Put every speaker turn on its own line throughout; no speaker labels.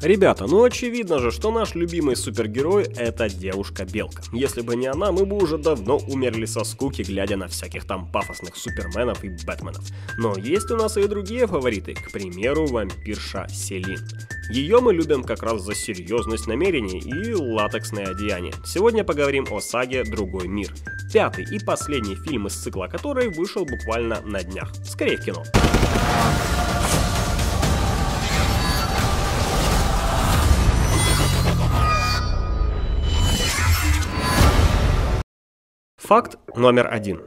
Ребята, ну очевидно же, что наш любимый супергерой — это девушка-белка. Если бы не она, мы бы уже давно умерли со скуки, глядя на всяких там пафосных суперменов и бэтменов. Но есть у нас и другие фавориты, к примеру, вампирша Селин. Ее мы любим как раз за серьезность намерений и латексное одеяние. Сегодня поговорим о саге «Другой мир». Пятый и последний фильм из цикла которой вышел буквально на днях. Скорее в кино. Факт номер 1.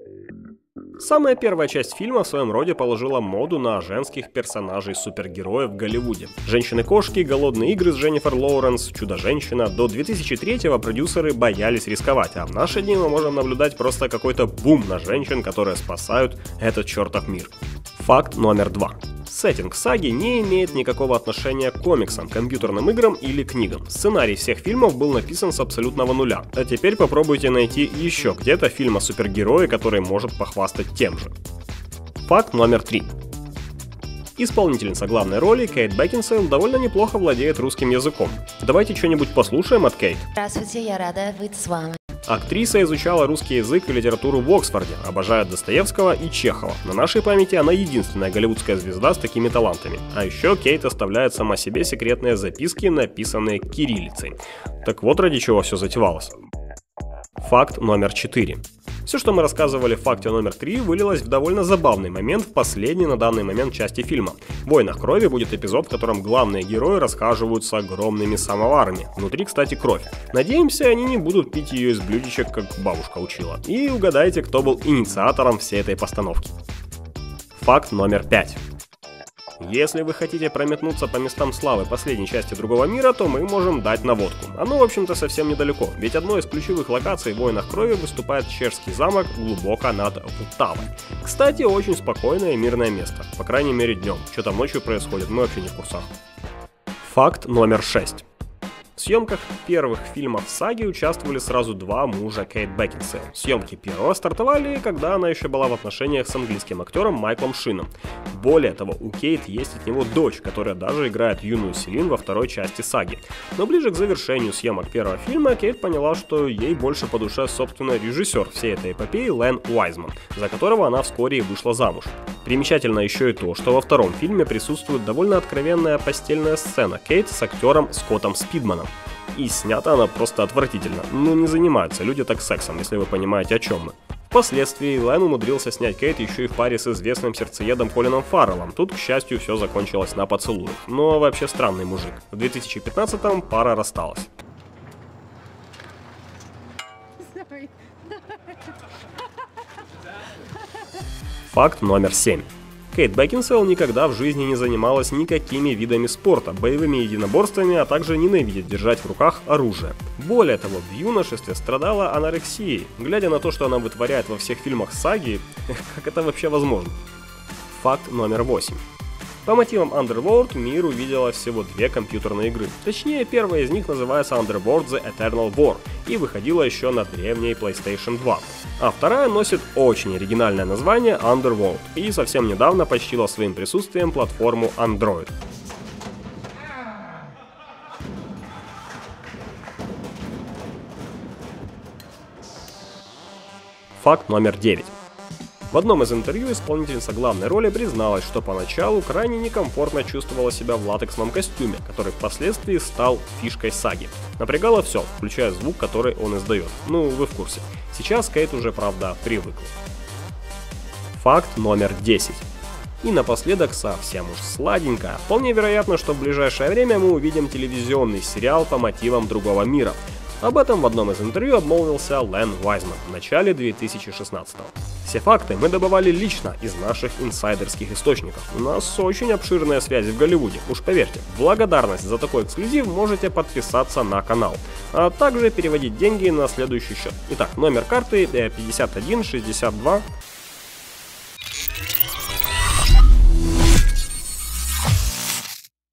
Самая первая часть фильма в своем роде положила моду на женских персонажей-супергероев в Голливуде. «Женщины-кошки», «Голодные игры» с Дженнифер Лоуренс, «Чудо-женщина». До 2003-го продюсеры боялись рисковать, а в наши дни мы можем наблюдать просто какой-то бум на женщин, которые спасают этот чертов мир. Факт номер 2. Сеттинг саги не имеет никакого отношения к комиксам, компьютерным играм или книгам. Сценарий всех фильмов был написан с абсолютного нуля. А теперь попробуйте найти еще где-то фильм о супергерое, который может похвастать тем же. Факт номер 3. Исполнительница главной роли Кейт Бекинсейл довольно неплохо владеет русским языком. Давайте что-нибудь послушаем от Кейт.
Здравствуйте, я рада быть с вами.
Актриса изучала русский язык и литературу в Оксфорде, обожает Достоевского и Чехова. На нашей памяти она единственная голливудская звезда с такими талантами. А еще Кейт оставляет сама себе секретные записки, написанные кириллицей. Так вот ради чего все затевалось. Факт номер 4. Все, что мы рассказывали в факте номер 3, вылилось в довольно забавный момент в последней на данный момент части фильма. В «Войнах крови» будет эпизод, в котором главные герои расхаживают с огромными самоварами. Внутри, кстати, кровь. Надеемся, они не будут пить ее из блюдечек, как бабушка учила. И угадайте, кто был инициатором всей этой постановки. Факт номер 5. Если вы хотите прометнуться по местам славы последней части «Другого мира», то мы можем дать наводку. Оно, в общем-то, совсем недалеко, ведь одной из ключевых локаций в «Войнах крови» выступает Чешский замок глубоко над Вултавой. Кстати, очень спокойное и мирное место, по крайней мере днем. Что там ночью происходит, мы вообще не в курсах. Факт номер 6. В съемках первых фильмов саги участвовали сразу два мужа Кейт Бекинсейл. Съемки первого стартовали, когда она еще была в отношениях с английским актером Майклом Шином. Более того, у Кейт есть от него дочь, которая даже играет юную Селин во второй части саги. Но ближе к завершению съемок первого фильма Кейт поняла, что ей больше по душе, собственно, режиссер всей этой эпопеи Лен Уайзман, за которого она вскоре и вышла замуж. Примечательно еще и то, что во втором фильме присутствует довольно откровенная постельная сцена Кейт с актером Скоттом Спидманом. И снята она просто отвратительно. Ну не занимаются люди так сексом, если вы понимаете, о чем мы. Впоследствии Лен умудрился снять Кейт еще и в паре с известным сердцеедом Колином Фарреллом. Тут, к счастью, все закончилось на поцелуях. Но вообще странный мужик. В 2015-м пара рассталась. Факт номер 7. Кейт Бекинсейл никогда в жизни не занималась никакими видами спорта, боевыми единоборствами, а также ненавидит держать в руках оружие. Более того, в юношестве страдала анорексией. Глядя на то, что она вытворяет во всех фильмах саги, как это вообще возможно? Факт номер 8. По мотивам Underworld мир увидела всего две компьютерные игры. Точнее, первая из них называется Underworld The Eternal War и выходила еще на древней PlayStation 2. А вторая носит очень оригинальное название Underworld и совсем недавно почтила своим присутствием платформу Android. Факт номер 9. В одном из интервью исполнительница главной роли призналась, что поначалу крайне некомфортно чувствовала себя в латексном костюме, который впоследствии стал фишкой саги. Напрягало все, включая звук, который он издает. Ну, вы в курсе. Сейчас Кейт уже, правда, привыкла. Факт номер 10. И напоследок совсем уж сладенько. Вполне вероятно, что в ближайшее время мы увидим телевизионный сериал по мотивам «Другого мира». Об этом в одном из интервью обмолвился Лен Уайзман в начале 2016-го. Все факты мы добывали лично из наших инсайдерских источников. У нас очень обширные связи в Голливуде, уж поверьте. В благодарность за такой эксклюзив можете подписаться на канал, а также переводить деньги на следующий счет. Итак, номер карты 51 62